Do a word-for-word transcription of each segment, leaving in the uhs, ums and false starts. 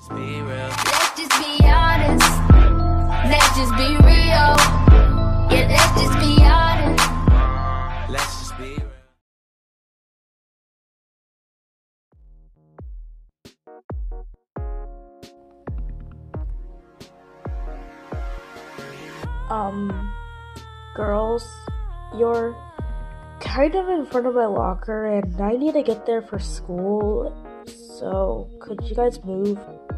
Be real. Let's just be honest. Let's just be real. Yeah, let's just be honest. Let's just be real. Um, girls, you're kind of in front of my locker and I need to get there for school, so could you guys move?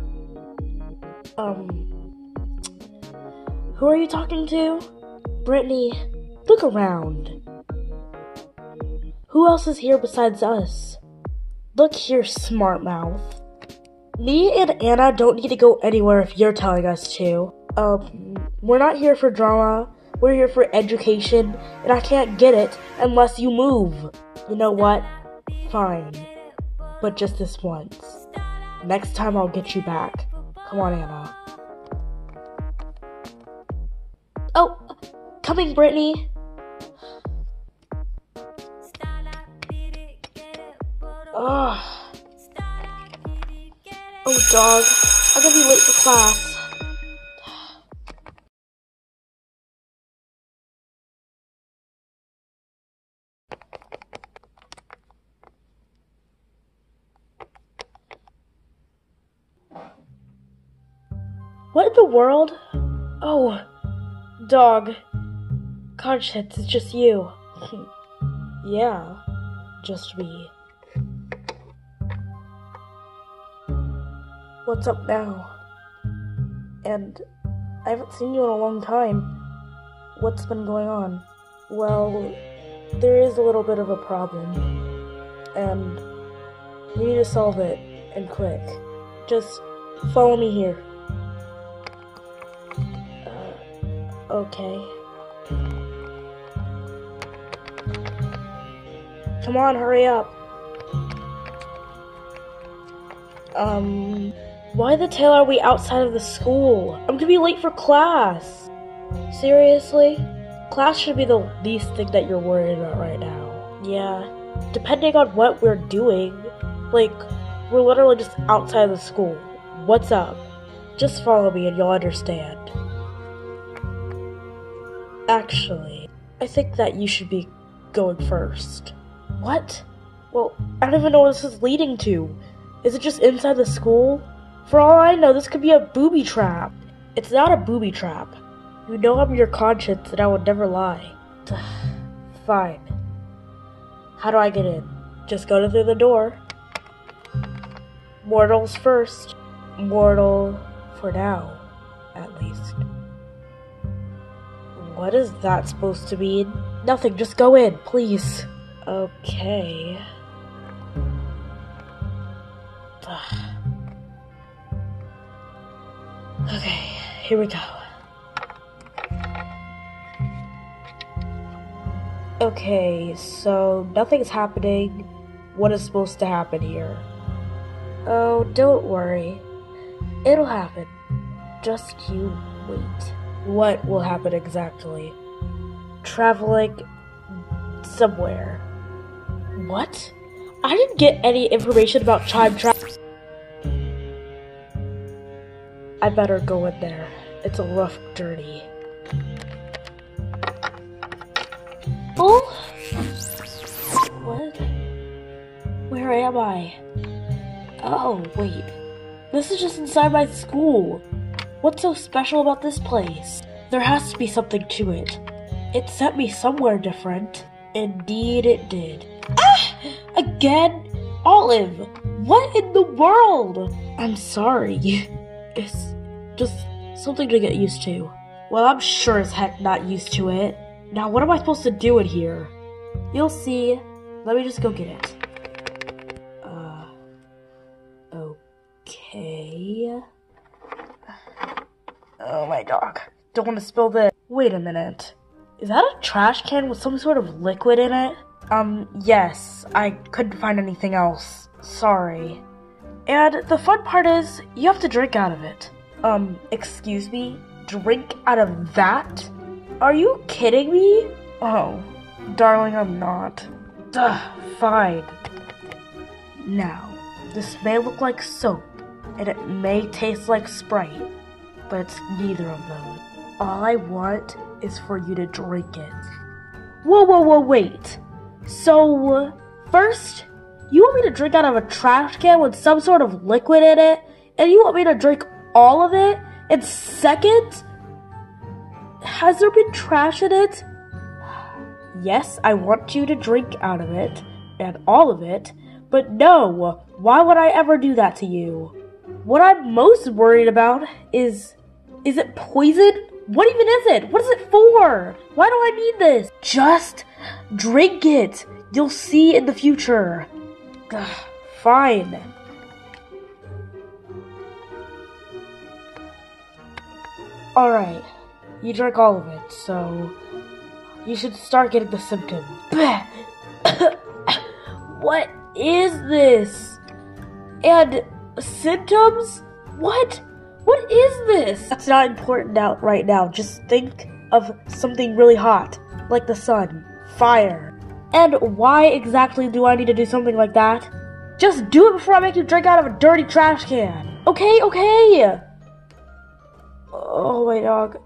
Um, who are you talking to? Brittany, look around. Who else is here besides us? Look here, smart mouth. Me and Anna don't need to go anywhere if you're telling us to. Um, we're not here for drama, we're here for education, and I can't get it unless you move. You know what? Fine. But just this once. Next time I'll get you back. Come on, Anna. Oh, coming, Brittany. Ugh. Oh, dog. I'm gonna be late for class. What in the world? Oh, dog. Conscience, it's just you. Yeah, just me. What's up now? And I haven't seen you in a long time. What's been going on? Well, there is a little bit of a problem. And we need to solve it, and quick. Just follow me here. Okay. Come on, hurry up. Um, why the tail are we outside of the school? I'm gonna be late for class. Seriously? Class should be the least thing that you're worried about right now. Yeah, depending on what we're doing, like, we're literally just outside of the school. What's up? Just follow me and you'll understand. Actually, I think that you should be going first. What? Well, I don't even know what this is leading to. Is it just inside the school? For all I know, this could be a booby trap. It's not a booby trap. You know I'm your conscience and I would never lie. Fine. How do I get in? Just go through the door. Mortals first. Mortal for now, at least. What is that supposed to mean? Nothing, just go in, please. Okay. Okay, here we go. Okay, so nothing's happening. What is supposed to happen here? Oh, don't worry. It'll happen. Just you wait. What will happen exactly? Traveling somewhere. What? I didn't get any information about time travel. I better go in there. It's a rough journey. Oh? What? Where am I? Oh, wait. This is just inside my school. What's so special about this place? There has to be something to it. It sent me somewhere different. Indeed it did. Ah! Again? Olive! What in the world? I'm sorry. It's just something to get used to. Well, I'm sure as heck not used to it. Now, what am I supposed to do in here? You'll see. Let me just go get it. Uh... Okay... Oh, my dog. Don't want to spill this. Wait a minute. Is that a trash can with some sort of liquid in it? Um, yes. I couldn't find anything else. Sorry. And the fun part is, you have to drink out of it. Um, excuse me? Drink out of that? Are you kidding me? Oh, darling, I'm not. Ugh, fine. Now, this may look like soap, and it may taste like Sprite, but it's neither of those. All I want is for you to drink it. Whoa, whoa, whoa, wait. So, first, you want me to drink out of a trash can with some sort of liquid in it, and you want me to drink all of it? And second, has there been trash in it? Yes, I want you to drink out of it, and all of it, but no, why would I ever do that to you? What I'm most worried about is, is it poison? What even is it? What is it for? Why do I need this? Just drink it. You'll see in the future. Ugh, fine. Alright, you drank all of it, so you should start getting the symptoms. What is this? And symptoms? What? What is this? That's not important now, right now. Just think of something really hot, like the sun, fire. And why exactly do I need to do something like that? Just do it before I make you drink out of a dirty trash can. Okay, okay. Oh, my dog.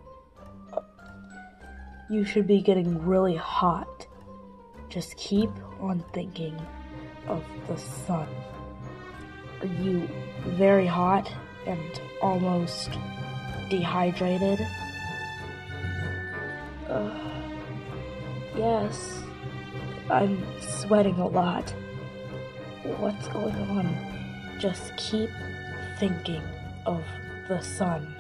You should be getting really hot. Just keep on thinking of the sun. Are you very hot and almost dehydrated? Uh, yes, I'm sweating a lot. What's going on? Just keep thinking of the sun.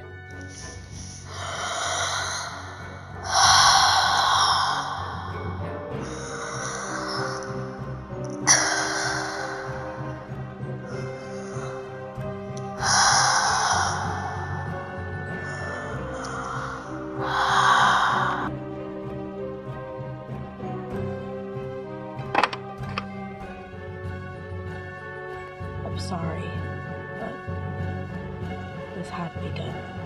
I'm sorry, but this had to be done.